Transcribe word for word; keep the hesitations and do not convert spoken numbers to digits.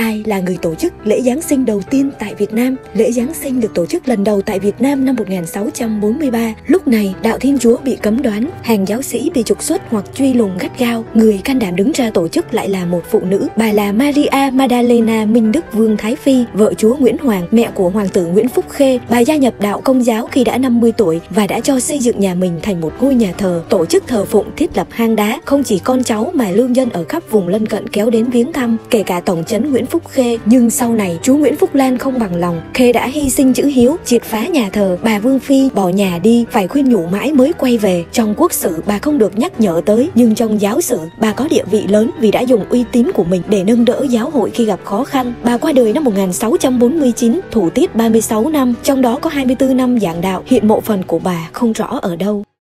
Ai là người tổ chức lễ Giáng sinh đầu tiên tại Việt Nam? Lễ Giáng sinh được tổ chức lần đầu tại Việt Nam năm một nghìn sáu trăm bốn mươi ba. Lúc này, đạo Thiên Chúa bị cấm đoán, hàng giáo sĩ bị trục xuất hoặc truy lùng gắt gao. Người can đảm đứng ra tổ chức lại là một phụ nữ. Bà là Maria Magdalena Minh Đức Vương Thái Phi, vợ chúa Nguyễn Hoàng, mẹ của hoàng tử Nguyễn Phúc Khê. Bà gia nhập đạo Công giáo khi đã năm mươi tuổi và đã cho xây dựng nhà mình thành một ngôi nhà thờ, tổ chức thờ phụng, thiết lập hang đá. Không chỉ con cháu mà lương dân ở khắp vùng lân cận kéo đến viếng thăm, kể cả tổng trấn Nguyễn Phúc Khê. Nhưng sau này, chúa Nguyễn Phúc Lan không bằng lòng, Khê đã hy sinh chữ hiếu, triệt phá nhà thờ. Bà Vương Phi bỏ nhà đi, phải khuyên nhủ mãi mới quay về. Trong quốc sử, bà không được nhắc nhở tới, nhưng trong giáo sử, bà có địa vị lớn vì đã dùng uy tín của mình để nâng đỡ giáo hội khi gặp khó khăn. Bà qua đời năm một nghìn sáu trăm bốn mươi chín, thủ tiết ba mươi sáu năm, trong đó có hai mươi tư năm giảng đạo. Hiện mộ phần của bà không rõ ở đâu.